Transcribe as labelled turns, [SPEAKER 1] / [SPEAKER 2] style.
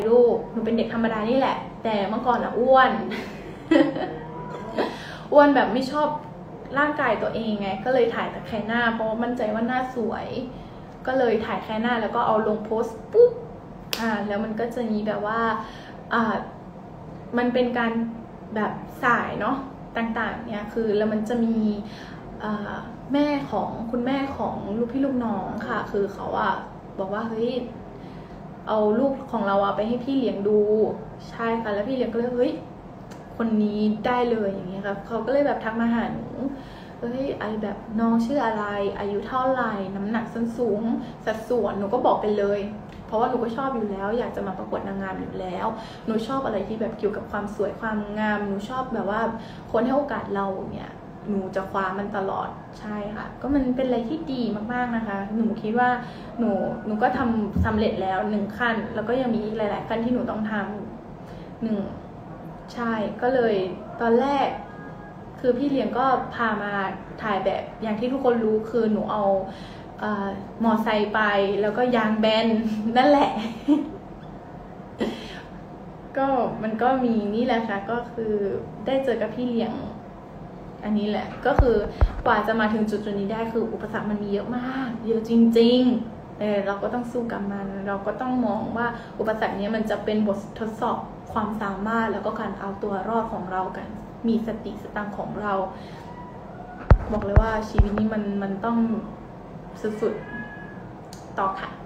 [SPEAKER 1] รูปหนูเป็นเด็กธรรมดานี่แหละแต่เมื่อก่อนอ้วน อ้วนแบบไม่ชอบร่างกายตัวเองไงก็เลยถ่ายแต่แค่หน้าเพราะมั่นใจว่าหน้าสวยก็เลยถ่ายแค่หน้าแล้วก็เอาลงโพสต์ปุ๊บแล้วมันก็จะมีแบบว่ามันเป็นการแบบสายเนาะต่างๆเนี่ยคือแล้วมันจะมีแม่ของคุณแม่ของลูกพี่ลูกน้องค่ะคือเขาบอกว่าเฮ้ยเอาลูกของเราไปให้พี่เลี้ยงดูใช่ค่ะแล้วพี่เลี้ยงก็เลยเฮ้ยคนนี้ได้เลยอย่างเงี้ยค่ะเขาก็เลยแบบทักมาหาหนูเฮ้ยไอแบบน้องชื่ออะไรอายุเท่าไหร่น้ำหนักส้นสูงสัดส่วนหนูก็บอกไปเลยเพราะว่าหนูก็ชอบอยู่แล้วอยากจะมาประกวดนางงามอยู่แล้วหนูชอบอะไรที่แบบเกี่ยวกับความสวยความงามหนูชอบแบบว่าคนให้โอกาสเราเนี่ยหนูจะคว้ามันตลอดใช่ค่ะก็มันเป็นอะไรที่ดีมากๆนะคะหนูคิดว่าหนูก็ทำสำเร็จแล้ว1 ขั้นแล้วก็ยังมีอีกหลายๆขั้นที่หนูต้องทำใช่ก็เลยตอนแรกคือพี่เลี้ยงก็พามาถ่ายแบบอย่างที่ทุกคนรู้คือหนูเอามอไซค์ไปแล้วก็ยางแบนนั่นแหละ ก็มันก็มีนี่แหละค่ะก็คือได้เจอกับพี่เลี้ยงอันนี้แหละก็คือกว่าจะมาถึงจุดนี้ได้คืออุปสรรคมันมีเยอะมากเยอะจริงๆแต่เราก็ต้องสู้กับมันเราก็ต้องมองว่าอุปสรรคนี้มันจะเป็นบททดสอบความสามารถแล้วก็การเอาตัวรอดของเรากันมีสติสตังค์ของเราบอกเลยว่าชีวิตนี้มันต้องสุดๆต่อค่ะ